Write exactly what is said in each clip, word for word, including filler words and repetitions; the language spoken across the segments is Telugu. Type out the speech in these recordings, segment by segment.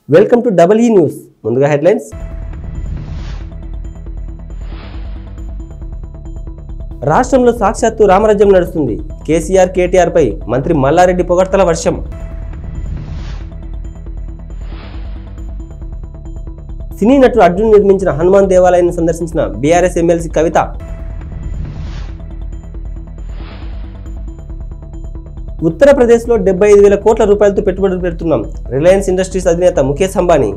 Welcome to double E news. ముందుగా హెడ్లైన్స్. రాష్ట్రంలో సాక్షాత్తు రామరాజ్యం నడుస్తుంది. కేసీఆర్ కేటీఆర్ పై మంత్రి మల్లారెడ్డి పొగడ్తల వర్షం. సినీ నటుడు అర్జున్ నిర్మించిన హనుమాన్ దేవాలయాన్ని సందర్శించిన బీఆర్ఎస్ ఎమ్మెల్సీ కవిత. ఉత్తరప్రదేశ్లో డెబ్బై ఐదు వేల కోట్ల రూపాయలతో పెట్టుబడులు పెడుతున్నాం. రిలయన్స్ ఇండస్ట్రీస్ అధినేత ముఖేష్ అంబానీ.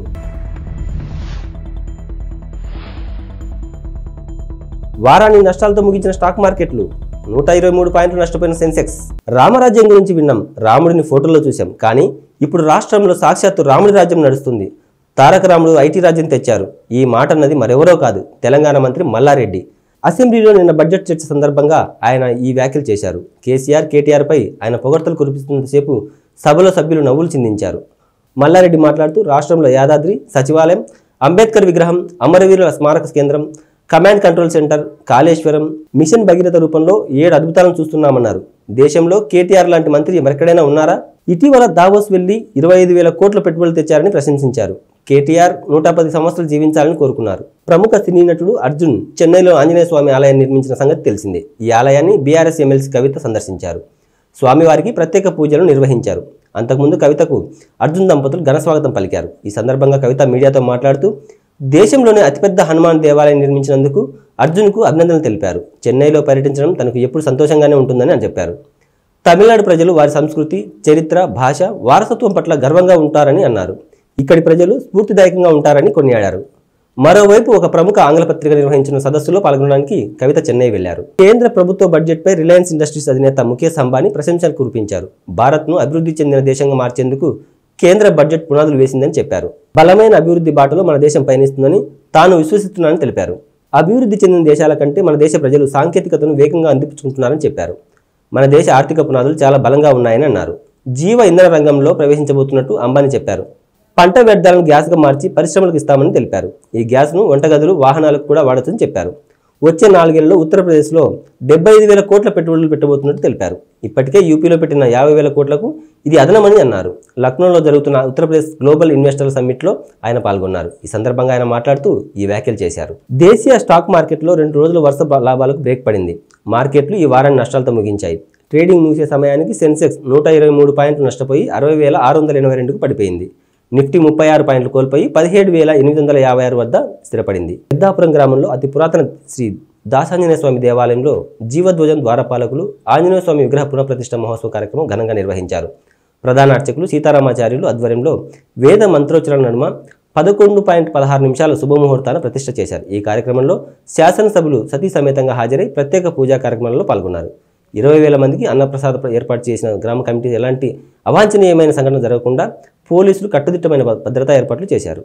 వారాన్ని నష్టాలతో ముగించిన స్టాక్ మార్కెట్లు. నూట ఇరవై మూడు పాయింట్లు నష్టపోయిన సెన్సెక్స్. రామరాజ్యం గురించి విన్నాం, రాముడిని ఫోటోలో చూశాం. కానీ ఇప్పుడు రాష్ట్రంలో సాక్షాత్తు రాముడి రాజ్యం నడుస్తుంది. తారక రాముడు ఐటీ రాజ్యం తెచ్చారు. ఈ మాట అన్నది మరెవరో కాదు, తెలంగాణ మంత్రి మల్లారెడ్డి. అసెంబ్లీలో నిన్న బడ్జెట్ చర్చ సందర్భంగా ఆయన ఈ వ్యాఖ్యలు చేశారు. కేసీఆర్ కేటీఆర్ పై ఆయన పొగడ్తలు కురిపిస్తున్నంతసేపు సభలో సభ్యులు నవ్వులు చిందించారు. మల్లారెడ్డి మాట్లాడుతూ రాష్ట్రంలో యాదాద్రి, సచివాలయం, అంబేద్కర్ విగ్రహం, అమరవీరుల స్మారక కేంద్రం, command control centre, Kaleshwaram, mission Bhagiratha రూపంలో ఏడు అద్భుతాలను చూస్తున్నామన్నారు. దేశంలో కేటీఆర్ లాంటి మంత్రి మరెక్కడైనా ఉన్నారా? ఇటీవల దావోస్ వెళ్లి ఇరవై ఐదు వేల కోట్ల పెట్టుబడులు తెచ్చారని ప్రశంసించారు. కేటీఆర్ నూట పది సంవత్సరాలు జీవించాలని కోరుకున్నారు. ప్రముఖ సినీ నటుడు అర్జున్ చెన్నైలో ఆంజనేయ స్వామి ఆలయాన్ని నిర్మించిన సంగతి తెలిసిందే. ఈ ఆలయాన్ని బీఆర్ఎస్ ఎమ్మెల్సీ కవిత సందర్శించారు. స్వామివారికి ప్రత్యేక పూజలు నిర్వహించారు. అంతకుముందు కవితకు అర్జున్ దంపతులు ఘన స్వాగతం పలికారు. ఈ సందర్భంగా కవిత మీడియాతో మాట్లాడుతూ దేశంలోనే అతిపెద్ద హనుమాన్ దేవాలయం నిర్మించినందుకు అర్జున్కు అభినందనలు తెలిపారు. చెన్నైలో పర్యటించడం తనకు ఎప్పుడు సంతోషంగానే ఉంటుందని అని చెప్పారు. తమిళనాడు ప్రజలు వారి సంస్కృతి, చరిత్ర, భాష, వారసత్వం పట్ల గర్వంగా ఉంటారని అన్నారు. ఇక్కడి ప్రజలు స్ఫూర్తిదాయకంగా ఉంటారని కొనియాడారు. మరోవైపు ఒక ప్రముఖ ఆంగ్ల పత్రిక నిర్వహించిన సదస్సులో పాల్గొనడానికి కవిత చెన్నై వెళ్లారు. కేంద్ర ప్రభుత్వ బడ్జెట్పై రిలయన్స్ ఇండస్ట్రీస్ అధినేత ముఖేష్ అంబానీ ప్రశంసలు కురిపించారు. భారత్ను అభివృద్ధి చెందిన దేశంగా మార్చేందుకు కేంద్ర బడ్జెట్ పునాదులు వేసిందని చెప్పారు. బలమైన అభివృద్ధి బాటలో మన దేశం పయనిస్తుందని తాను విశ్వసిస్తున్నానని తెలిపారు. అభివృద్ధి చెందిన దేశాల కంటే మన దేశ ప్రజలు సాంకేతికతను వేగంగా అందిపుచ్చుకుంటున్నారని చెప్పారు. మన దేశ ఆర్థిక పునాదులు చాలా బలంగా ఉన్నాయని అన్నారు. జీవ ఇంధన రంగంలో ప్రవేశించబోతున్నట్టు అంబానీ చెప్పారు. పంట వ్యర్థాలను గ్యాస్గా మార్చి పరిశ్రమలకు ఇస్తామని తెలిపారు. ఈ గ్యాస్ను వంటగదులు, వాహనాలకు కూడా వాడొచ్చని చెప్పారు. వచ్చే నాలుగేళ్లలో ఉత్తరప్రదేశ్లో డెబ్బై ఐదు వేల కోట్ల పెట్టుబడులు పెట్టబోతున్నట్టు తెలిపారు. ఇప్పటికే యూపీలో పెట్టిన యాభై వేల కోట్లకు ఇది అదనమని అన్నారు. లక్నోలో జరుగుతున్న ఉత్తరప్రదేశ్ గ్లోబల్ ఇన్వెస్టర్ల సమ్మిట్లో ఆయన పాల్గొన్నారు. ఈ సందర్భంగా ఆయన మాట్లాడుతూ ఈ వ్యాఖ్యలు చేశారు. దేశీయ స్టాక్ మార్కెట్లో రెండు రోజుల వరుస లాభాలకు బ్రేక్ పడింది. మార్కెట్లు ఈ వారాన్ని నష్టాలతో ముగించాయి. ట్రేడింగ్ ముగిసే సమయానికి సెన్సెక్స్ నూట ఇరవై మూడు పాయింట్లు నష్టపోయి అరవై వేల ఆరు వందల ఎనభై రెండుకు పడిపోయింది. నిఫ్టీ ముప్పై ఆరు పాయింట్లు కోల్పోయి పదిహేడు వేల ఎనిమిది వందల యాభై ఆరు వద్ద స్థిరపడింది. పెద్దాపురం గ్రామంలో అతి పురాతన శ్రీ దాసాంజనేయ స్వామి దేవాలయంలో జీవధ్వజం ద్వారపాలకులు ఆంజనేయ స్వామి విగ్రహ పునఃప్రతిష్ఠ మహోత్సవ కార్యక్రమం ఘనంగా నిర్వహించారు. ప్రధాన అర్చకులు సీతారామాచార్యులు ఆధ్వర్యంలో వేద మంత్రోచ్చరణ నడుమ పదకొండు పాయింట్ పదహారు నిమిషాల శుభముహూర్తాన ప్రతిష్ఠ చేశారు. ఈ కార్యక్రమంలో శాసనసభ్యులు సతీ సమేతంగా హాజరై ప్రత్యేక పూజా కార్యక్రమంలో పాల్గొన్నారు. ఇరవై వేల మందికి అన్నప్రసాద ఏర్పాటు చేసిన గ్రామ కమిటీ ఎలాంటి అవాంఛనీయమైన సంఘటన జరగకుండా పోలీసులు కట్టుదిట్టమైన భద్రతా ఏర్పాట్లు చేశారు.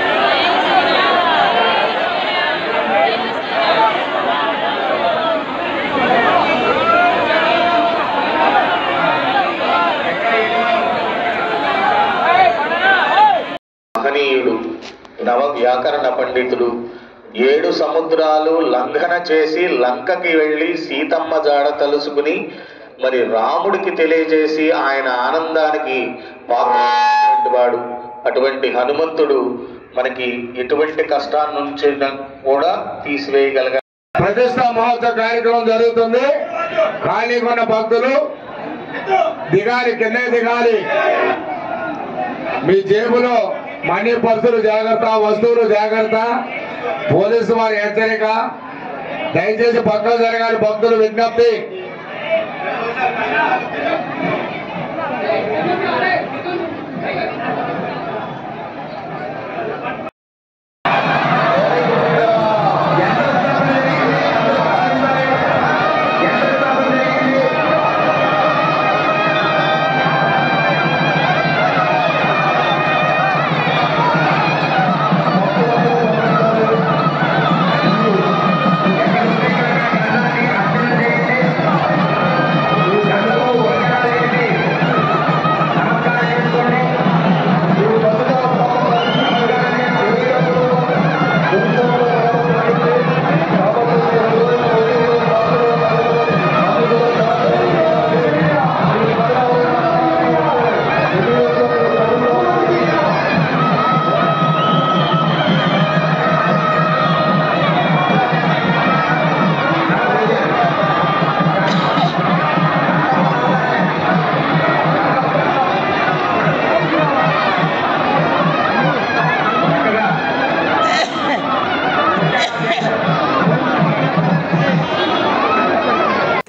మహనీయుడు, నవ వ్యాకరణ పండితుడు, ఏడు సముద్రాలు లంఘన చేసి లంకకి వెళ్ళి సీతమ్మ జాడ తలుసుకుని మరి రాముడికి తెలియజేసి ఆయన ఆనందానికి పాత్రమైనటువంటి వాడు. అటువంటి హనుమంతుడు మనకి ఎటువంటి కష్టాన్ని నుంచి కూడా తీసివేయగలగా. ప్రతిష్టా మహోత్సవ కార్యక్రమం జరుగుతుంది. ఖాళీ కొన్న భక్తులు దిగాలి, కింద దిగాలి. మీ జేబులో మనీ పర్సులు జాగ్రత్త, వస్తువులు జాగ్రత్త. పోలీసు వారి హెచ్చరిక. దయచేసి పక్కన జరగాలి భక్తులు, విజ్ఞప్తి.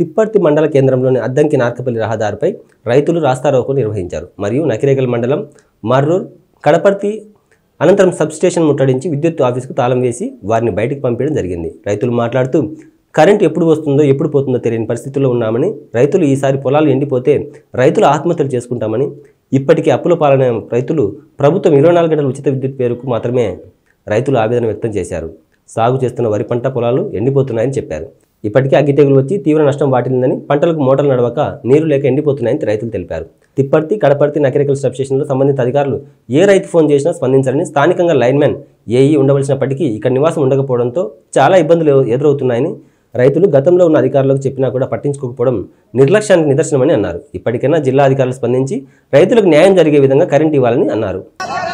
తిప్పర్తి మండల కేంద్రంలోని అద్దంకి నార్కపల్లి రహదారిపై రైతులు రాస్తారోకో నిర్వహించారు మరియు నకిరేగల్ మండలం మర్రూర్ కడపర్తి అనంతరం సబ్స్టేషన్ ముట్టడించి విద్యుత్ ఆఫీసుకు తాళం వేసి వారిని బయటకు పంపించడం జరిగింది. రైతులు మాట్లాడుతూ కరెంట్ ఎప్పుడు వస్తుందో ఎప్పుడు పోతుందో తెలియని పరిస్థితుల్లో ఉన్నామని, రైతులు ఈసారి పొలాలు ఎండిపోతే రైతులు ఆత్మహత్యలు చేసుకుంటామని, ఇప్పటికీ అప్పుల పాలన రైతులు ప్రభుత్వం ఇరవై నాలుగు గంటల ఉచిత విద్యుత్ పేరుకు మాత్రమే రైతులు ఆవేదన వ్యక్తం చేశారు. సాగు చేస్తున్న వరి పంట పొలాలు ఎండిపోతున్నాయని చెప్పారు. ఇప్పటికే అగ్గి తెగులు వచ్చి తీవ్ర నష్టం వాటిల్లిందని, పంటలకు మోటార్లు నడవక నీరు లేక ఎండిపోతున్నాయని రైతులు తెలిపారు. తిప్పర్తి కడపర్తి నకిరేకల్ సబ్స్టేషన్లో సంబంధిత అధికారులు ఏ రైతు ఫోన్ చేసినా స్పందించారని, స్థానికంగా లైన్మెన్ ఏఈ ఉండవలసినప్పటికీ ఇక్కడ నివాసం ఉండకపోవడంతో చాలా ఇబ్బందులు ఎదురవుతున్నాయని రైతులు గతంలో ఉన్న అధికారులకు చెప్పినా కూడా పట్టించుకోకపోవడం నిర్లక్ష్యానికి నిదర్శనమని అన్నారు. ఇప్పటికైనా జిల్లా అధికారులు స్పందించి రైతులకు న్యాయం జరిగే విధంగా కరెంట్ ఇవ్వాలని అన్నారు.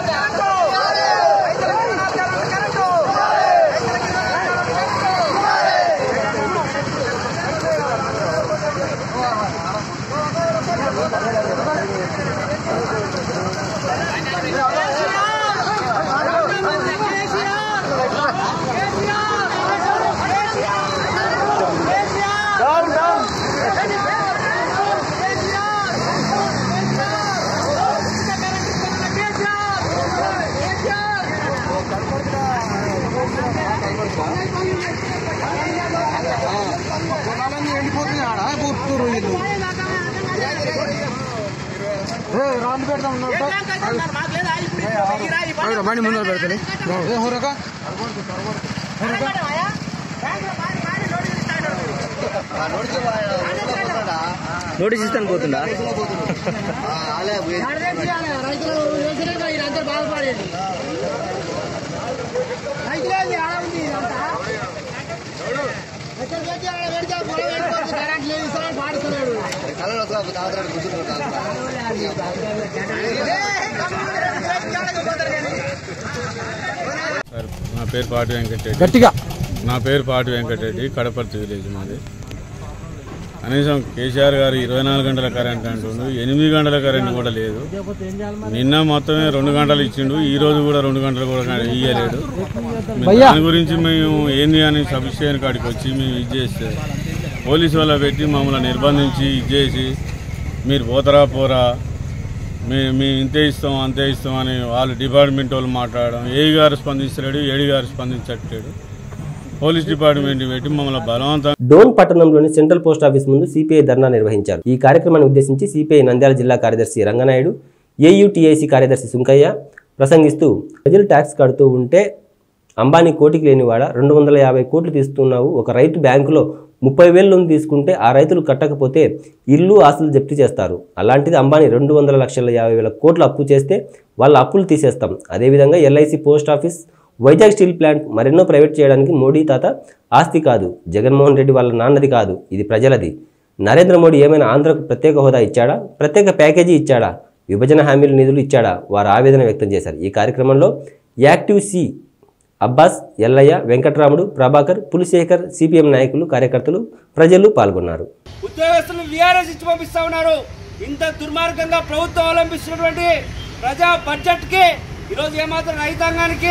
బండి ముందర పెడతాను నోటీస్ ఇస్తాను పోతుందా నా పేరు పాటి వెంకటరెడ్డి గట్టిగా నా పేరు పాటి వెంకటరెడ్డి కడపర్తి విలేజ్ మాది. కనీసం కేసీఆర్ గారు ఇరవై నాలుగు గంటల కరెంట్ అంటుండు, ఎనిమిది గంటల కరెంట్ కూడా లేదు. నిన్న మొత్తమే రెండు గంటలు ఇచ్చిండు, ఈ రోజు కూడా రెండు గంటలు కూడా ఇయ్యలేడు. దాని గురించి మేము ఏంది అని సబ్స్టేషన్ కాడికి వచ్చి మేము ఇది చేస్తే పోలీసు వాళ్ళ పెట్టి మమ్మల్ని నిర్బంధించి ఇది చేసి మీరు పోతారా పోరా మేము మేము ఇంతే ఇస్తాం అంతే ఇస్తాం అని వాళ్ళు డిపార్ట్మెంట్ వాళ్ళు మాట్లాడడం, ఏఈ గారు స్పందించలేడు, ఏడీ గారు స్పందించట్లేడు. పోలీస్ డిపార్ట్మెంట్ పెట్టి మమ్మల్ని బలవంతం. డోన్ పట్టణంలోని సెంట్రల్ పోస్ట్ ఆఫీస్ ముందు సిపిఐ ధర్నా నిర్వహించారు. ఈ కార్యక్రమాన్ని ఉద్దేశించి సిపిఐ నంద్యాల జిల్లా కార్యదర్శి రంగనాయుడు, ఏయుటిఐసి కార్యదర్శి సుంకయ్య ప్రసంగిస్తూ ప్రజలు ట్యాక్స్ కడుతూ ఉంటే అంబానీ కోటికి లేనివాడ రెండు వందల యాభై కోట్లు తీస్తున్నావు, ఒక రైతు బ్యాంకులో ముప్పై వేల లోన్ తీసుకుంటే ఆ రైతులు కట్టకపోతే ఇల్లు ఆస్తులు జప్తు చేస్తారు. అలాంటిది అంబానీ రెండు వందల లక్షల యాభై వేల కోట్లు అప్పు చేస్తే వాళ్ళ అప్పులు తీసేస్తాం. అదేవిధంగా LIC, post office, Vizag steel plant మరెన్నో ప్రైవేట్ చేయడానికి మోడీ తాత ఆస్తి కాదు, జగన్మోహన్ రెడ్డి వాళ్ళ నాన్నది కాదు, ఇది ప్రజలది. నరేంద్ర మోడీ ఏమైనా ఆంధ్రకు ప్రత్యేక హోదా ఇచ్చాడా, ప్రత్యేక ప్యాకేజీ ఇచ్చాడా, విభజన హామీల నిధులు ఇచ్చాడా? వారు ఆవేదన వ్యక్తం చేశారు. ఈ కార్యక్రమంలో యాక్టివ్ సి అబ్బాస్, ఎల్లయ్య, వెంకటరాముడు, ప్రభాకర్, పులిశేఖర్, సిపిఎం నాయకులు, కార్యకర్తలు, ప్రజలు పాల్గొన్నారు. ఉద్యోగస్తులు వీఆర్ఎస్ ఇచ్చి పంపిస్తా ఉన్నారు. ఇంత దుర్మార్గంగా ప్రభుత్వం అవలంబిస్తున్నటువంటి ప్రజా బడ్జెట్కి ఈరోజు ఏమాత్రం రైతాంగానికి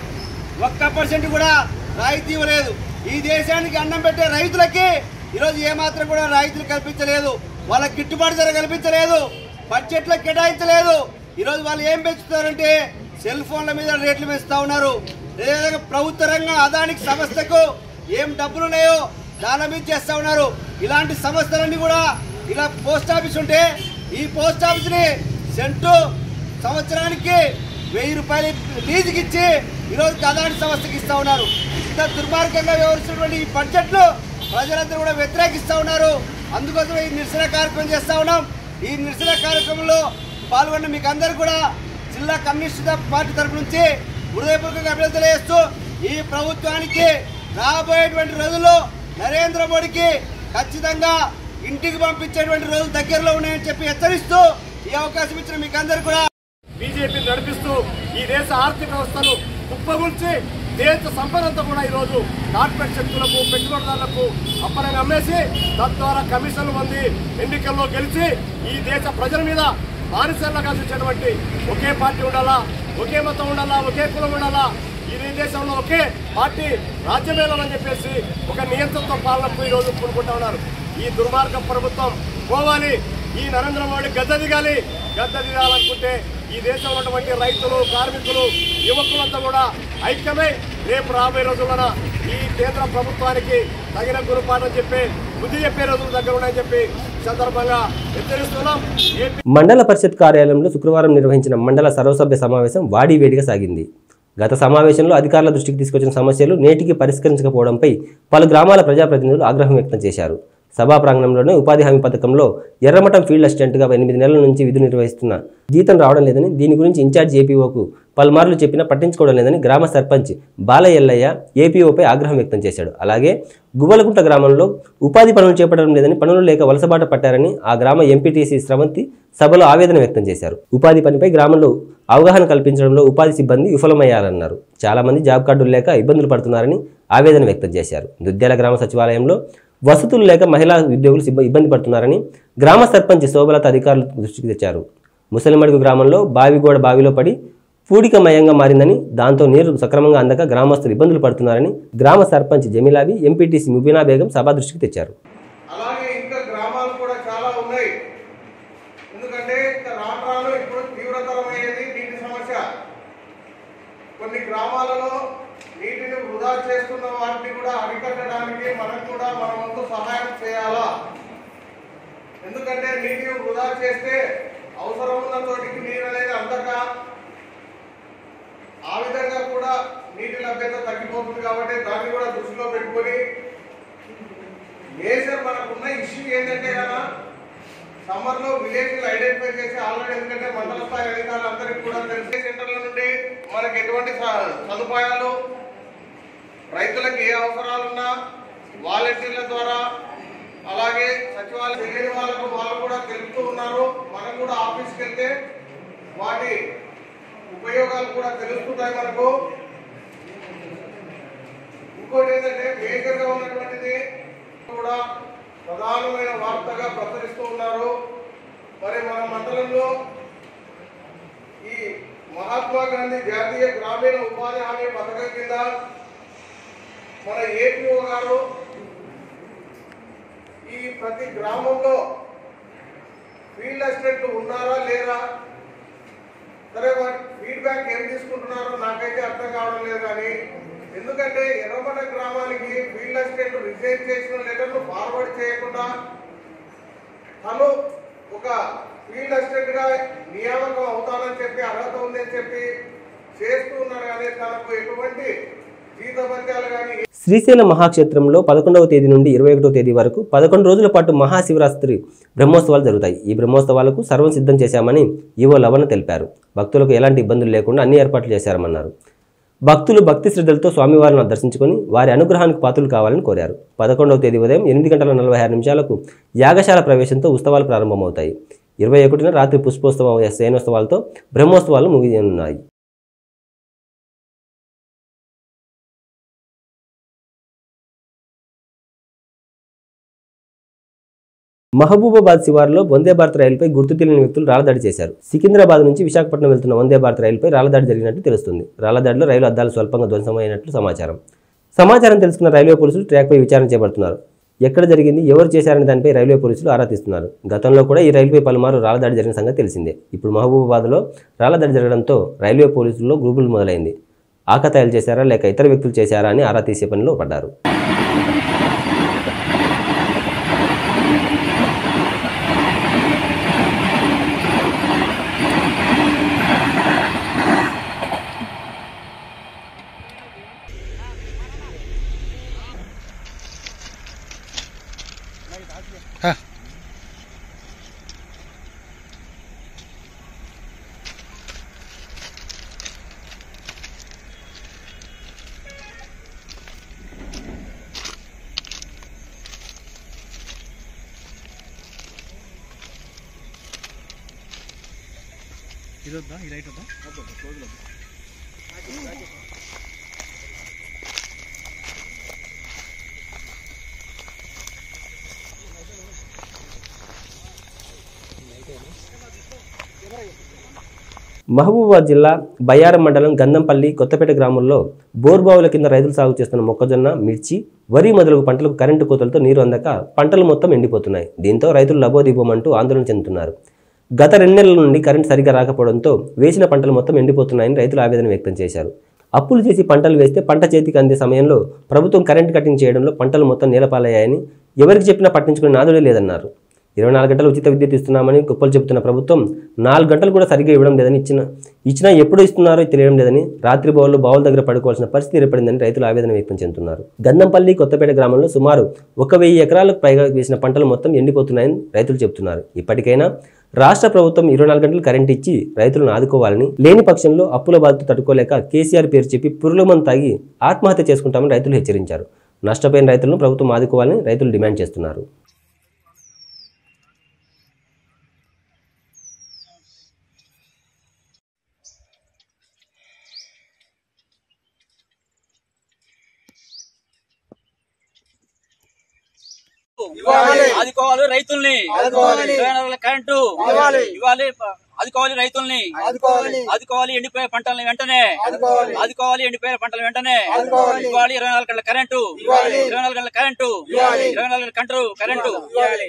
ఒక్క పర్సెంట్ కూడా రాయితీ ఇవ్వలేదు. ఈ దేశానికి అన్నం పెట్టే రైతులకి ఈరోజు ఏమాత్రం కూడా రాయితీలు కల్పించలేదు, వాళ్ళకి గిట్టుబాటు ధర కల్పించలేదు, బడ్జెట్లో కేటాయించలేదు. ఈరోజు వాళ్ళు ఏం పెంచుతారంటే సెల్ ఫోన్ల మీద రేట్లు పెంచుతా ఉన్నారు. అదేవిధంగా ప్రభుత్వ రంగ అదానికి సంస్థకు ఏం డబ్బులు ఉన్నాయో దాని మీద చేస్తూ ఉన్నారు. ఇలాంటి సంస్థలన్నీ కూడా ఇలా పోస్ట్ ఆఫీస్ ఉంటే ఈ పోస్ట్ ఆఫీస్ని సెంటు సంవత్సరానికి వెయ్యి రూపాయలు లీజుకి ఇచ్చి ఈరోజు అదాని సంస్థకి ఇస్తూ ఉన్నారు. ఇంత దుర్మార్గంగా వ్యవహరిస్తున్నటువంటి ఈ బడ్జెట్లు ప్రజలందరూ కూడా వ్యతిరేకిస్తూ ఉన్నారు. అందుకోసం ఈ నిరసన కార్యక్రమం చేస్తూ ఉన్నాం. ఈ నిరసన కార్యక్రమంలో పాల్గొన్న మీకు అందరూ కూడా జిల్లా కమ్యూనిస్ట్ పార్టీ తరఫు నుంచి హృదయపూర్వకంగా అభినందనలు చేస్తూ ఈ ప్రభుత్వానికి రాబోయేటువంటి రోజుల్లో నరేంద్ర మోడీకి ఖచ్చితంగా ఇంటికి పంపించేటువంటి రోజులు దగ్గరలో ఉన్నాయని చెప్పి హెచ్చరిస్తూ ఈ అవకాశం ఇచ్చిన మీకు అందరూ కూడా బీజేపీ నడిపిస్తూ ఈ దేశ ఆర్థిక వ్యవస్థను కుప్పగుంచి దేశ సంపదంతా కూడా ఈరోజు కార్పొరేట్ శక్తులకు, పెట్టుబడిదారులకు అప్పని అమ్మేసి తద్వారా కమిషన్లు పొంది ఎన్నికల్లో గెలిచి ఈ దేశ ప్రజల మీద బానిసలుగా చూసేటువంటి ఒకే పార్టీ ఉండాలా, ఒకే మతం ఉండాలా, ఒకే కులం ఉండాలా, ఈ దేశంలో ఒకే పార్టీ రాజ్యమేళని చెప్పేసి ఒక నియంత్రణతో పాలనకు ఈరోజు పూనుకుంటా ఉన్నారు. ఈ దుర్మార్గ ప్రభుత్వం పోవాలి. ఈ నరేంద్ర మోడీ గద్ద దిగాలి. గద్ద దిగాలనుకుంటే ఈ దేశంలో ఉన్నటువంటి రైతులు, కార్మికులు, యువకులంతా కూడా ఐక్యమై రేపు రాబోయే రోజుల్లో ఈ కేంద్ర ప్రభుత్వానికి తగిన గురుపాఠం చెప్పి బుద్ధి చెప్పే రోజులు దగ్గర ఉన్నాయని చెప్పి సందర్భంగా హెచ్చరిస్తున్నాం. మండల పరిషత్ కార్యాలయంలో శుక్రవారం నిర్వహించిన మండల సర్వసభ్య సమావేశం వాడివేడిగా సాగింది. గత సమావేశంలో అధికారుల దృష్టికి తీసుకొచ్చిన సమస్యలు నేటికి పరిష్కరించకపోవడంపై పలు గ్రామాల ప్రజాప్రతినిధులు ఆగ్రహం వ్యక్తం చేశారు. సభా ప్రాంగణంలోనే ఉపాధి హామీ పథకంలో ఎర్రమఠం ఫీల్డ్ అసిస్టెంట్గా ఎనిమిది నెలల నుంచి విధులు నిర్వహిస్తున్న జీతం రావడం లేదని, దీని గురించి ఇన్ఛార్జ్ ఏపీఓకు పలుమార్లు చెప్పినా పట్టించుకోవడం లేదని గ్రామ సర్పంచ్ బాలయ్యల్లయ్య ఏపీఓపై ఆగ్రహం వ్యక్తం చేశాడు. అలాగే గువ్వలకుంట గ్రామంలో ఉపాధి పనులు చేపట్టడం లేదని, పనులు లేక వలసబాట పట్టారని ఆ గ్రామ ఎంపీటీసీ స్రవంతి సభలో ఆవేదన వ్యక్తం చేశారు. ఉపాధి పనిపై గ్రామంలో అవగాహన కల్పించడంలో ఉపాధి సిబ్బంది విఫలమయ్యారన్నారు. చాలా మంది జాబ్ కార్డులు లేక ఇబ్బందులు పడుతున్నారని ఆవేదన వ్యక్తం చేశారు. దుద్దేల గ్రామ సచివాలయంలో వసతులు లేక మహిళా ఉద్యోగులు ఇబ్బంది పడుతున్నారని గ్రామ సర్పంచ్ శోభలత అధికారులు దృష్టికి తెచ్చారు. ముసలిమడుగు గ్రామంలో బావిగోడ బావిలో పడి పూడికమయంగా మారిందని, దాంతో నీరు సక్రమంగా అందక గ్రామస్తులు ఇబ్బందులు పడుతున్నారని గ్రామ సర్పంచ్ జమీలాబి, ఎంపీటీసీ ముబీనా బేగం సభా దృష్టికి తెచ్చారు. అలాగే ఇంకా గ్రామాలు కూడా చాలా ఉన్నాయి. ఎందుకంటే రాష్ట్రాల్లో ఇప్పుడు తీవ్రతరమయ్యేది నీటి సమస్య. కొన్ని గ్రామాలలో నీటిని వృధా చేస్తున్న వాటిని కూడా అరికట్టడానికి మనం కూడా మన వంతు సహాయం చేయాలా. ఎందుకంటే నీటిని వృధా చేస్తే అవసరం ఉన్న చోటికి నీరు అనేది అందక ఆ విధంగా కూడా నీటి లభ్యత తగ్గిపోతుంది. కాబట్టి దాన్ని కూడా దృష్టిలో పెట్టుకొని మేజర్ మనకున్న ఇష్యూ ఏంటంటే కదా సమ్మర్ లో విలేజ్ ఐడెంటిఫై చేసి ఆల్రెడీ, ఎందుకంటే మండల స్థాయి అధికారులు అందరికీ కూడా తెలిసే సెంటర్ల నుండి మనకి ఎటువంటి సదుపాయాలు, రైతులకు ఏ అవసరాలున్నా వాలంటీర్ల ద్వారా, అలాగే సచివాలయం తెలియని వాళ్ళకు వాళ్ళు కూడా తెలుపుతూ ఉన్నారు. మనం కూడా ఆఫీస్కి వెళ్తే వాటి ఉపయోగాలు కూడా తెలుస్తుంటాయి మనకు. ఇంకోటి ఏంటంటే మేజర్గా ఉన్నటువంటిది కూడా ప్రధానమైన వార్తగా ప్రచురిస్తూ ఉన్నారు. మరి మన మండలంలో ఈ మహాత్మా గాంధీ జాతీయ గ్రామీణ ఉపాధి హామీ పథకం కింద మన ఏపీఓ గారు ఈ ప్రతి గ్రామంలో ఫీల్డ్ అసిస్టెంట్లు ఉన్నారా లేరా, సరే వాటి ఫీడ్బ్యాక్ ఏం తీసుకుంటున్నారో నాకైతే అర్థం కావడం లేదు. కానీ ఎందుకంటే ఎర్రమట గ్రామానికి ఫీల్డ్ అసిస్టెంట్ రిజైన్ చేసిన లెటర్ను ఫార్వర్డ్ చేయకుండా తను ఒక ఫీల్డ్ అసిస్టెంట్ గా నియామకం అవుతానని చెప్పి, అర్హత ఉందని చెప్పి చేస్తూ ఉన్నారు. కానీ తనకు ఎటువంటి జీతభత్యాలు కానీ. శ్రీశైల మహాక్షేత్రంలో పదకొండవ తేదీ నుండి ఇరవై ఒకటో తేదీ వరకు పదకొండు రోజుల పాటు మహాశివరాత్రి బ్రహ్మోత్సవాలు జరుగుతాయి. ఈ బ్రహ్మోత్సవాలకు సర్వం సిద్ధం చేశామని ఈవో లవణ తెలిపారు. భక్తులకు ఎలాంటి ఇబ్బందులు లేకుండా అన్ని ఏర్పాట్లు చేశారన్నారు. భక్తులు భక్తి శ్రద్ధలతో స్వామివారిని దర్శించుకొని వారి అనుగ్రహానికి పాత్రలు కావాలని కోరారు. పదకొండవ తేదీ ఉదయం ఎనిమిది గంటల నలభై ఆరు నిమిషాలకు యాగశాల ప్రవేశంతో ఉత్సవాలు ప్రారంభమవుతాయి. ఇరవై ఒకటిన రాత్రి పుష్పోత్సవం, శయనోత్సవాలతో బ్రహ్మోత్సవాలు ముగియనున్నాయి. మహబూబాబాద్ శివారులో వందే భారత్ రైలుపై గుర్తు తెలియని వ్యక్తులు రాళ్లదాడి చేశారు. సికింద్రాబాద్ నుంచి విశాఖపట్నం వెళ్తున్న వందే భారత్ రైలుపై రాళ్లదాడి జరిగినట్టు తెలుస్తుంది. రాళ్లదాడిలో రైలు అద్దాలు స్వల్పంగా ధ్వంసమైనట్లు సమాచారం. సమాచారం తెలుసుకున్న రైల్వే పోలీసులు ట్రాక్పై విచారణ చేపడుతున్నారు. ఎక్కడ జరిగింది, ఎవరు చేశారనే దానిపై రైల్వే పోలీసులు ఆరా తీస్తున్నారు. గతంలో కూడా ఈ రైలుపై పలుమారు రాళ్లదాడి జరిగిన సంగతి తెలిసిందే. ఇప్పుడు మహబూబాబాద్లో రాళ్లదాడి జరగడంతో రైల్వే పోలీసుల్లో గ్రూపులు మొదలైంది. ఆకతాయిలు చేశారా లేక ఇతర వ్యక్తులు చేశారా అని ఆరా తీసే పనిలో పడ్డారు. ఇదొద్దా ఈ లైట్ వద్దా మహబూబాబాద్ జిల్లా బయ్యారం మండలం గంధంపల్లి కొత్తపేట గ్రామంలో బోర్బావుల కింద రైతులు సాగు చేస్తున్న మొక్కజొన్న, మిర్చి, వరి మొదలగు పంటలకు కరెంటు కోతలతో నీరు అందక పంటలు మొత్తం ఎండిపోతున్నాయి. దీంతో రైతులు లబోదిబోమంటూ ఆందోళన చెందుతున్నారు. గత రెండు నెలల నుండి కరెంటు సరిగా రాకపోవడంతో వేసిన పంటలు మొత్తం ఎండిపోతున్నాయని రైతులు ఆవేదన వ్యక్తం చేశారు. అప్పులు చేసి పంటలు వేస్తే పంట చేతికి అందే సమయంలో ప్రభుత్వం కరెంటు కటింగ్ చేయడంలో పంటలు మొత్తం నేలపాలయ్యాయని ఎవరికి చెప్పినా పట్టించుకునే నాదుడే లేదన్నారు. ఇరవై నాలుగు గంటలు ఉచిత విద్యుత్ ఇస్తున్నామని గొప్పలు చెబుతున్న ప్రభుత్వం నాలుగు గంటలు కూడా సరిగ్గా ఇవ్వడం లేదని, ఇచ్చిన ఇచ్చినా ఎప్పుడు ఇస్తున్నారో తెలియడం లేదని, రాత్రి బౌళ్ళు బావుల దగ్గర పడుకోవాల్సిన పరిస్థితి ఏర్పడిందని రైతులు ఆవేదన వ్యక్తం చెందుతున్నారు. గంధంపల్లి కొత్తపేట గ్రామంలో సుమారు ఒక వెయ్యి ఎకరాలకు పైగా వేసిన పంటలు మొత్తం ఎండిపోతున్నాయని రైతులు చెబుతున్నారు. ఇప్పటికైనా రాష్ట్ర ప్రభుత్వం ఇరవై నాలుగు గంటలు కరెంటు ఇచ్చి రైతులను ఆదుకోవాలని, లేని పక్షంలో అప్పుల బాధతో తట్టుకోలేక కేసీఆర్ పేరు చెప్పి పురులమందు తాగి ఆత్మహత్య చేసుకుంటామని రైతులు హెచ్చరించారు. నష్టపోయిన రైతులను ప్రభుత్వం ఆదుకోవాలని రైతులు డిమాండ్ చేస్తున్నారు. ఆదుకోవాలి రైతుల్ని, కరెంటు ఇవ్వాలి, ఆదుకోవాలి రైతుల్ని, ఆదుకోవాలి ఎండిపోయే పంటలను వెంటనే, ఆదుకోవాలి ఎండిపోయే పంటలు వెంటనే ఇవ్వాలి. ఇరవై నాలుగు గంటల కరెంటు, ఇరవై నాలుగు గంటల కరెంటు, ఇరవై నాలుగు గంటలు కరెంటు ఇవ్వాలి.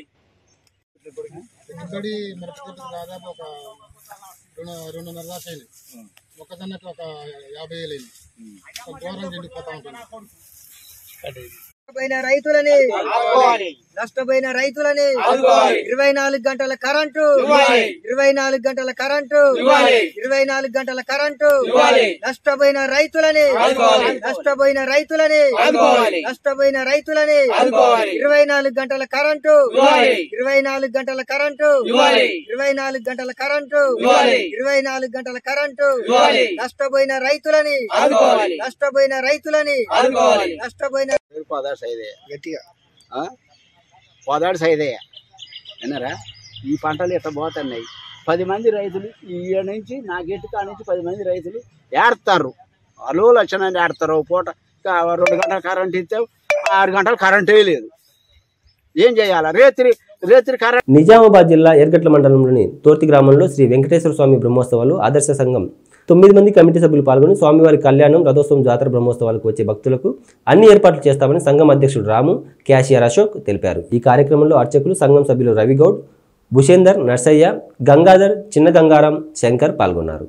దాదాపు ఒక రెండు రెండున్నర దాకా అయినాయి. మొక్కజొన్నకి ఒక యాభై వేలు అయినాయి. దూరం నిండిపోతా ఉంటుంది. నష్టపోయిన రైతులని నష్టపోయిన రైతులని ఇరవై నాలుగు గంటల కరెంటు, ఇరవై నాలుగు గంటల కరెంటు, ఇరవై నాలుగు గంటల కరెంటు నష్టపోయిన రైతులని నష్టపోయిన రైతులని నష్టపోయిన రైతులని ఇరవై నాలుగు గంటల కరెంటు, ఇరవై నాలుగు గంటల కరెంటు, ఇరవై నాలుగు గంటల కరెంటు, ఇరవై నాలుగు గంటల కరెంటు నష్టపోయిన రైతులని నష్టపోయిన రైతులని నష్టపోయిన పోదాడు సైదే గట్టిగా పోదాడు సైదే విన్నారా? ఈ పంటలు ఇట్లా పోతున్నాయి. పది మంది రైతులు ఈ నుంచి నా గెట్టు కా నుంచి పది మంది రైతులు ఏడతారు. అలో లక్షణాన్ని ఏడతారు. పూట రెండు గంటల కరెంట్ ఇస్తే ఆరు గంటలు కరెంటే లేదు. ఏం చేయాలి? రేత్రి రేత్రి కరెంట్. నిజామాబాద్ జిల్లా ఎర్గట్ల మండలంలోని తోర్తి గ్రామంలో శ్రీ వెంకటేశ్వర స్వామి బ్రహ్మోత్సవాలు ఆదర్శ సంఘం తొమ్మిది మంది కమిటీ సభ్యులు పాల్గొని స్వామివారి కళ్యాణం, రథోత్సవం, జాతర బ్రహ్మోత్సవాలకు వచ్చే భక్తులకు అన్ని ఏర్పాట్లు చేస్తామని సంఘం అధ్యక్షుడు రాము, క్యాషియర్ అశోక్ తెలిపారు. ఈ కార్యక్రమంలో అర్చకులు, సంఘం సభ్యులు రవిగౌడ్, భుషేందర్, నర్సయ్య, గంగాధర్, చిన్న గంగారాం, శంకర్ పాల్గొన్నారు.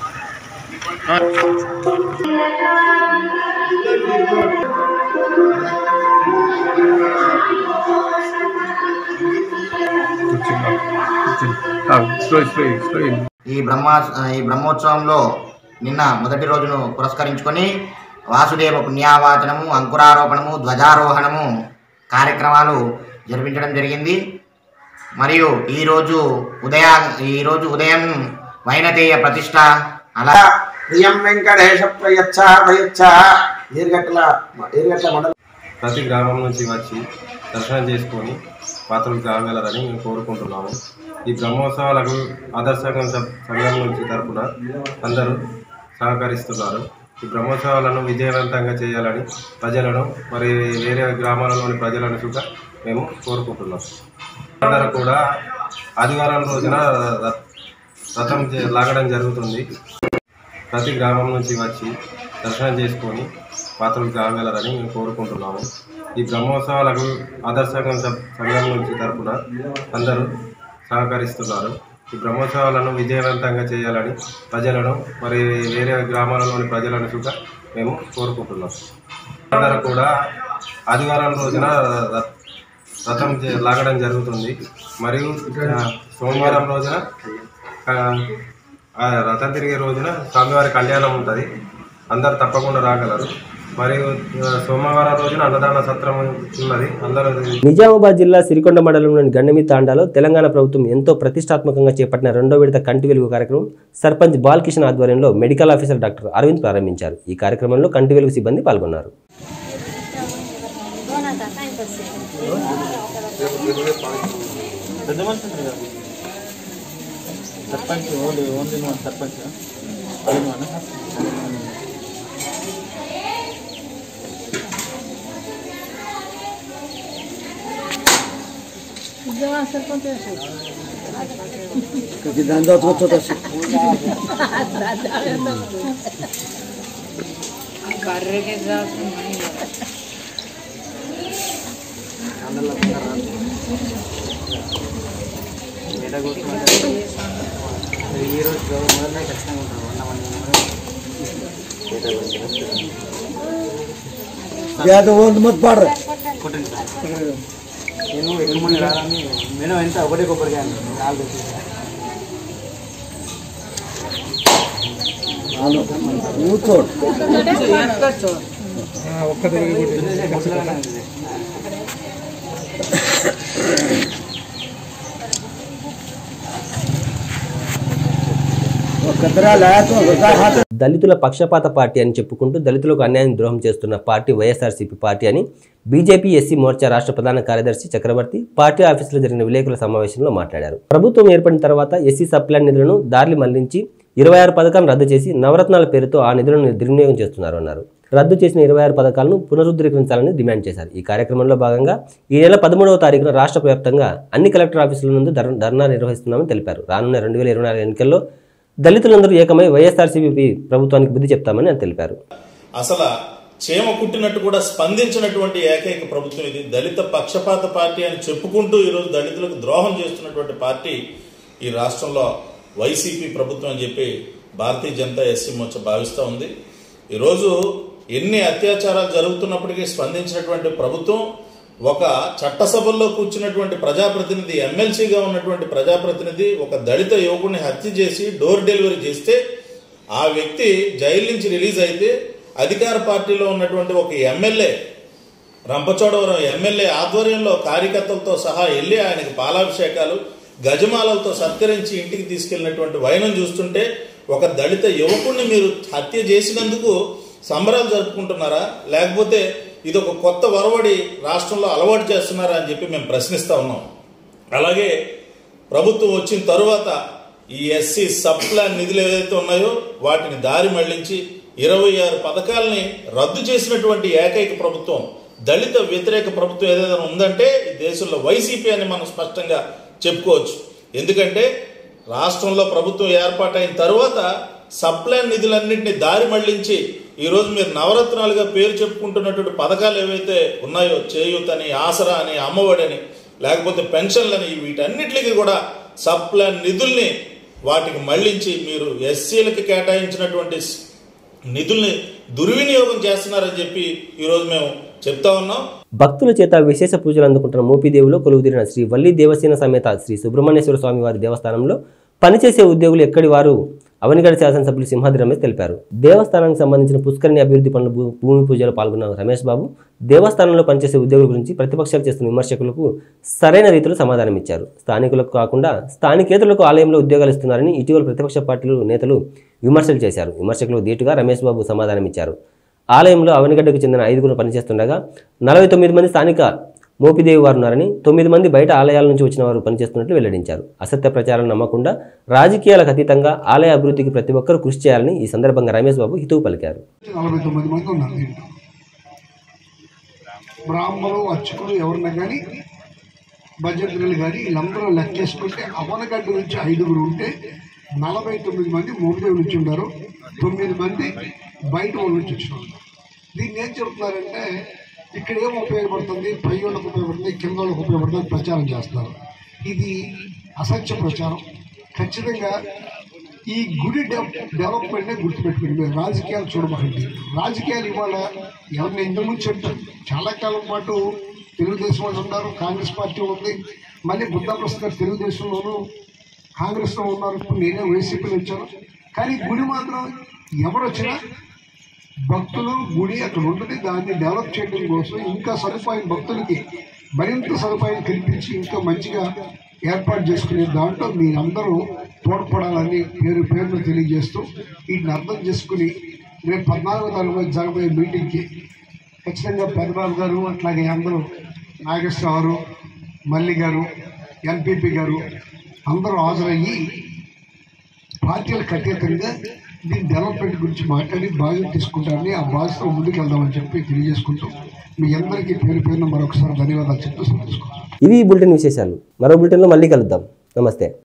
ఈ బ్రహ్మ ఈ బ్రహ్మోత్సవంలో నిన్న మొదటి రోజును పురస్కరించుకొని వాసుదేవ పుణ్యావాచనము, అంకురారోపణము, ధ్వజారోహణము కార్యక్రమాలు జరిపించడం జరిగింది. మరియు ఈరోజు ఉదయ ఈరోజు ఉదయం వైనతేయ ప్రతిష్ట, అలా ప్రియం వెంకటేశ ప్రయచ్చ ప్రయచ్చ ఏర్గట్ల ఏర్గట్ల మండలం ప్రతి గ్రామం నుంచి వచ్చి దర్శనం చేసుకొని పాత్రలు కాగలరని మేము కోరుకుంటున్నాము. ఈ బ్రహ్మోత్సవాలకు ఆదర్శ సంఘం నుంచి తరపున అందరూ సహకరిస్తున్నారు. ఈ బ్రహ్మోత్సవాలను విజయవంతంగా చేయాలని ప్రజలను, మరి వేరే గ్రామాలలోని ప్రజలను కూడా మేము కోరుకుంటున్నాం. అందరూ కూడా ఆదివారం రోజున రథం లాగడం జరుగుతుంది. ప్రతి గ్రామం నుంచి వచ్చి దర్శనం చేసుకొని పాత్రలు కాగలరని మేము కోరుకుంటున్నాము. ఈ బ్రహ్మోత్సవాలకు ఆదర్శ సంఘం నుంచి తరపున అందరూ సహకరిస్తున్నారు. ఈ బ్రహ్మోత్సవాలను విజయవంతంగా చేయాలని ప్రజలను, మరి వేరే గ్రామాలలోని ప్రజలను కూడా మేము కోరుకుంటున్నాం. అందరూ కూడా ఆదివారం రోజున రథం లాగడం జరుగుతుంది. మరియు సోమవారం రోజున రథం తిరిగే రోజున స్వామివారి కళ్యాణం ఉంటుంది. అందరు తప్పకుండా రాగలరు. మరియు సోమవారం రోజున అన్నదాన సత్రం ఉన్నది. అందరూ. నిజామాబాద్ జిల్లా సిరికొండ మండలంలోని గండమి తాండాలో తెలంగాణ ప్రభుత్వం ఎంతో ప్రతిష్టాత్మకంగా చేపట్టిన రెండో విడత కంటి వెలుగు కార్యక్రమం సర్పంచ్ బాలకిషన్ ఆధ్వర్యంలో మెడికల్ ఆఫీసర్ డాక్టర్ అరవింద్ ప్రారంభించారు. ఈ కార్యక్రమంలో కంటి వెలుగు సిబ్బంది పాల్గొన్నారు. सरपंच मत पाड़ మేడం ఎంత ఒకటే కొబ్బరికాయ నాలుగు దళితుల పక్షపాత పార్టీ అని చెప్పుకుంటూ దళితులకు అన్యాయం ద్రోహం చేస్తున్న పార్టీ వైఎస్ఆర్సీపీ పార్టీ అని బీజేపీ ఎస్సీ మోర్చా రాష్ట్ర ప్రధాన కార్యదర్శి చక్రవర్తి పార్టీ ఆఫీసులో జరిగిన విలేకరుల సమావేశంలో మాట్లాడారు. ప్రభుత్వం ఏర్పడిన తర్వాత ఎస్సీ సప్లాన్ నిధులను దారి మళ్లించి ఇరవై ఆరు పథకాలను రద్దు చేసి నవరత్నాల పేరుతో ఆ నిధులను దుర్వినియోగం చేస్తున్నారు అన్నారు. రద్దు చేసిన ఇరవై ఆరు పథకాలను పునరుద్ధరించాలని డిమాండ్ చేశారు. ఈ కార్యక్రమంలో భాగంగా ఈ నెల పదమూడవ తారీఖున రాష్ట్ర వ్యాప్తంగా అన్ని కలెక్టర్ ఆఫీసుల నుండి ధర్నా నిర్వహిస్తున్నామని తెలిపారు. రానున్న రెండు వేల ఇరవై నాలుగు ఎన్నికల్లో దళితులందరూ ఏకమై వైఎస్ఆర్సీపీ ప్రభుత్వానికి బుద్ధి చెప్తామని ఆయన తెలిపారు. అసలు చేమ కుట్టినట్టు కూడా స్పందించినటువంటి ఏకైక ప్రభుత్వం ఇది. దళిత పక్షపాత పార్టీ అని చెప్పుకుంటూ ఈరోజు దళితులకు ద్రోహం చేస్తున్నటువంటి పార్టీ ఈ రాష్ట్రంలో వైసీపీ ప్రభుత్వం అని చెప్పి భారతీయ జనతా ఎస్సీ మోర్చా భావిస్తూ ఉంది. ఈరోజు ఎన్ని అత్యాచారాలు జరుగుతున్నప్పటికీ స్పందించినటువంటి ప్రభుత్వం ఒక చట్టసభల్లో కూర్చున్నటువంటి ప్రజాప్రతినిధి, ఎమ్మెల్సీగా ఉన్నటువంటి ప్రజాప్రతినిధి ఒక దళిత యువకుడిని హత్య చేసి డోర్ డెలివరీ చేస్తే ఆ వ్యక్తి జైలు నుంచి రిలీజ్ అయితే అధికార పార్టీలో ఉన్నటువంటి ఒక ఎమ్మెల్యే, రంపచోడవరం ఎమ్మెల్యే ఆధ్వర్యంలో కార్యకర్తలతో సహా వెళ్ళి ఆయనకి పాలాభిషేకాలు గజమాలలతో సత్కరించి ఇంటికి తీసుకెళ్లినటువంటి వైనం చూస్తుంటే ఒక దళిత యువకుడిని మీరు హత్య చేసినందుకు సంబరాలు జరుపుకుంటున్నారా, లేకపోతే ఇది ఒక కొత్త వరవడి రాష్ట్రంలో అలవాటు చేస్తున్నారా అని చెప్పి మేము ప్రశ్నిస్తా ఉన్నాం. అలాగే ప్రభుత్వం వచ్చిన తరువాత ఈ ఎస్సీ సబ్ ప్లాన్ నిధులు ఏదైతే ఉన్నాయో వాటిని దారి మళ్లించి ఇరవై ఆరు పథకాలని రద్దు చేసినటువంటి ఏకైక ప్రభుత్వం, దళిత వ్యతిరేక ప్రభుత్వం ఏదైనా ఉందంటే ఈ దేశంలో వైసీపీ అని మనం స్పష్టంగా చెప్పుకోవచ్చు. ఎందుకంటే రాష్ట్రంలో ప్రభుత్వం ఏర్పాటైన తరువాత సప్లాన్ నిధులన్నింటినీ దారి మళ్లించి ఈరోజు మీరు నవరత్నాలుగా పేరు చెప్పుకుంటున్నటువంటి పథకాలు ఏవైతే ఉన్నాయో చేయూత్ అని, ఆసరా అని, అమ్మఒడి అని, లేకపోతే పెన్షన్లని, వీటన్నిటికీ కూడా సప్లాన్ నిధుల్ని వాటికి మళ్లించి మీరు ఎస్సీలకు కేటాయించినటువంటి నిధుల్ని దుర్వినియోగం చేస్తున్నారని చెప్పి ఈరోజు మేము చెప్తా ఉన్నాం. భక్తుల చేత విశేష పూజలు అందుకుంటున్న మోపిదేవిలో కొలువుదీరిన శ్రీ వల్లి దేవసేన సమేత శ్రీ సుబ్రహ్మణ్యేశ్వర స్వామి వారి దేవస్థానంలో పనిచేసే ఉద్యోగులు ఎక్కడి వారు అవనిగడ్డ శాసనసభ్యులు సింహాద్రి రమేష్ తెలిపారు. దేవస్థానానికి సంబంధించిన పుష్కరిణి అభివృద్ధి పనులు భూమి పూజలో పాల్గొన్న రమేష్ బాబు దేవస్థానంలో పనిచేసే ఉద్యోగుల గురించి ప్రతిపక్షాలు చేస్తున్న విమర్శకులకు సరైన రీతిలో సమాధానం ఇచ్చారు. స్థానికులకు కాకుండా స్థానికేతరులకు ఆలయంలో ఉద్యోగాలు ఇస్తున్నారని ఇటీవల ప్రతిపక్ష పార్టీలు నేతలు విమర్శలు చేశారు. విమర్శకులకు ధీటుగా రమేష్ బాబు సమాధానం ఇచ్చారు. ఆలయంలో అవనిగడ్డకు చెందిన ఐదుగురు పనిచేస్తుండగా నలభై తొమ్మిది మంది స్థానిక మోపిదేవి వారు ఉన్నారని, తొమ్మిది మంది బయట ఆలయాల నుంచి వచ్చిన వారు పనిచేస్తున్నట్లు వెల్లడించారు. అసత్య ప్రచారం నమ్మకుండా రాజకీయాలకు అతీతంగా ఆలయ అభివృద్ధికి ప్రతి ఒక్కరూ కృషి చేయాలని ఈ సందర్భంగా రమేష్ బాబు హితవు పలికారు. నలభై తొమ్మిది మంది ఉన్నారు. బ్రాహ్మణులు, అర్చకులు ఎవరన్నా కానీ భజంత్రులు కానీ వీళ్ళందరూ లెక్కేసుకుంటే అవనగడ్డ నుంచి ఐదుగురు ఉంటే నలభై తొమ్మిది మంది మోపిదేవి నుంచి ఉన్నారు, తొమ్మిది మంది బయట వాళ్ళ నుంచి వచ్చినారు. దీన్ని ఏం చెప్తున్నారంటే ఇక్కడ ఏం ఉపయోగపడుతుంది, పై వాళ్ళకు ఉపయోగపడుతుంది, కింద వాళ్ళకు ఉపయోగపడుతుంది ప్రచారం చేస్తున్నారు. ఇది అసత్య ప్రచారం. ఖచ్చితంగా ఈ గుడి డెవలప్మెంట్నే గుర్తుపెట్టుకుని మీరు రాజకీయాలు చూడబోకండి. రాజకీయాలు ఇవాళ ఎవరిని ఇంతకుముందు చెప్తారు. చాలా కాలం పాటు తెలుగుదేశం వాళ్ళు ఉన్నారు, కాంగ్రెస్ పార్టీ ఉంది, మళ్ళీ బుద్ధాప్రసాద్ గారు తెలుగుదేశంలోనూ కాంగ్రెస్లో ఉన్నారు, ఇప్పుడు నేనే వైసీపీలో వచ్చాను. కానీ గుడి మాత్రం ఎవరు వచ్చినా భక్తులు గుడి అక్కడ ఉంటుంది. దాన్ని డెవలప్ చేయడం కోసం ఇంకా సదుపాయం భక్తులకి మరింత సదుపాయం కల్పించి ఇంకా మంచిగా ఏర్పాటు చేసుకునే దాంట్లో మీరందరూ తోడ్పడాలని పేరు పేరును తెలియజేస్తూ వీటిని అర్థం చేసుకుని రేపు పద్నాలుగో తారీఖు జరగబోయే మీటింగ్కి ఖచ్చితంగా పెద్దబాబు గారు, అట్లాగే అందరూ నాగేశ్వరరావు గారు, మల్లి గారు, ఎంపీపీ గారు అందరూ హాజరయ్యి పార్టీలకు అతీతంగా దీని డెవలప్మెంట్ గురించి మాట్లాడి బాధ్యత తీసుకుంటారని, ఆ బాధ్యతలో ముందుకు వెళ్దామని చెప్పి తెలియజేసుకుంటూ మీ అందరికీ పేరు పేరున మరొకసారి ధన్యవాదాలు చెప్తూ సంతోషం. ఇవి బులెటిన్ విశేషాలు. మరో బులెటిన్లో మళ్ళీ కలుద్దాం. నమస్తే.